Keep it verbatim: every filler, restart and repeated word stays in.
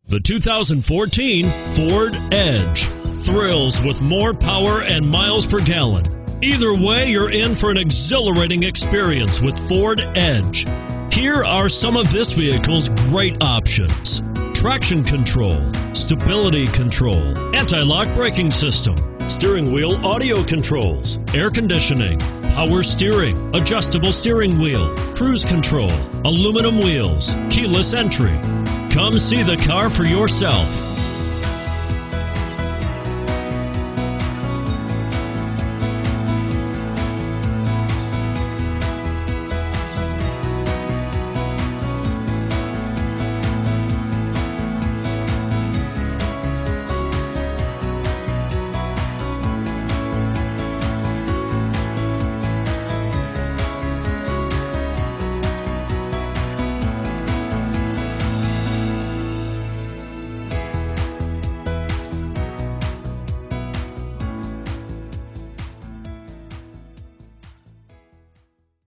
The two thousand fourteen Ford Edge thrills with more power and miles per gallon. Either way, you're in for an exhilarating experience with Ford Edge. Here are some of this vehicle's great options: traction control, stability control, anti-lock braking system, steering wheel audio controls, air conditioning, power steering, adjustable steering wheel, cruise control, aluminum wheels, keyless entry. Come see the car for yourself.